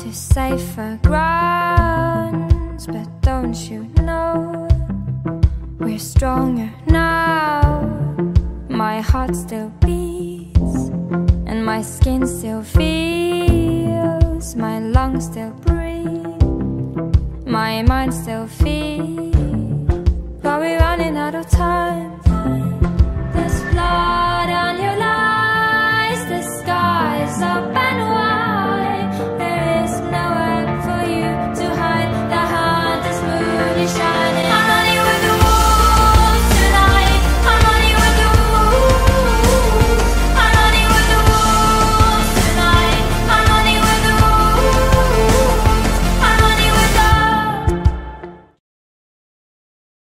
to safer grounds. But don't you know, we're stronger now. My heart still beats, and my skin still feels. My lungs still breathe, my mind still feeds. But we're running out of time.